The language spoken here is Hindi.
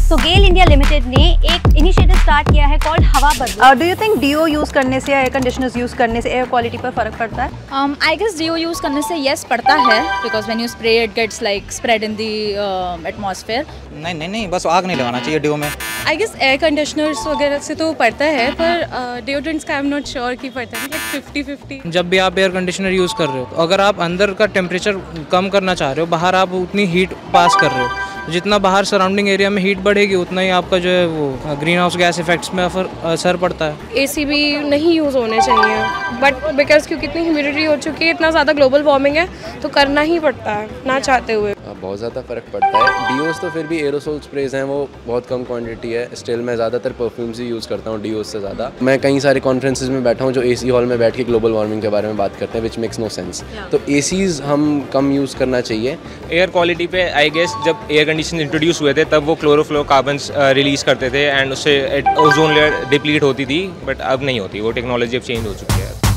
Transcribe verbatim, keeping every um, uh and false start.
तो गेल इंडिया लिमिटेड ने एक इनिशिएटिव स्टार्ट किया है कॉल्ड हवा बदलो। Do you think deo use करने से या एयर कंडीशनर्स यूज़ करने से एयर क्वालिटी पर फ़र्क पड़ता है? आई गेस डीओ यूज़ करने से येस पड़ता है, because when you spray it gets like spread in the atmosphere. नहीं नहीं नहीं बस आग नहीं लगाना चाहिए डीओ में। आई गेस एयर कंडीशनर्स वगैरह से तो पड़ता है, पर डिओड्रेंट्स का आई एम नॉट श्योर कि पड़ता है, लाइक फिफ्टी फिफ्टी। जब भी आप एयर कंडीशनर यूज़ कर रहे हो, तो अगर आप अंदर का टेम्परेचर कम करना चाह रहे हो, बाहर आप उतनी हीट पास कर रहे हो, जितना बाहर सराउंडिंग एरिया में हीट बढ़ेगी उतना ही आपका जो है वो ग्रीन हाउस गैस इफेक्ट्स में असर पड़ता है। एसी भी नहीं यूज़ होने चाहिए, बट बिकॉज क्योंकि इतनी ह्यूमिडिटी हो चुकी है, इतना ज़्यादा ग्लोबल वार्मिंग है, तो करना ही पड़ता है ना चाहते हुए। बहुत ज़्यादा फ़र्क पड़ता है। डीओस तो फिर भी एरोसोल स्प्रेज हैं, वो बहुत कम क्वांटिटी है। स्टिल मैं ज़्यादातर परफ्यूम्स ही यूज़ करता हूँ डीओस से ज़्यादा। मैं कई सारे कॉन्फ्रेंसेज में बैठा हूँ जो एसी हॉल में बैठ के ग्लोबल वार्मिंग के बारे में बात करते हैं, विच मेक्स नो सेंस। तो एसीज़ हम कम यूज़ करना चाहिए। एयर क्वालिटी पे आई गेस जब एयर कंडीशन इंट्रोड्यूस हुए थे तब वो क्लोरोफ्लोरोकार्बन्स रिलीज़ करते थे एंड उससे ओजोन लेयर डिप्लीट होती थी, बट अब नहीं होती। वो टेक्नोलॉजी अब चेंज हो चुकी है।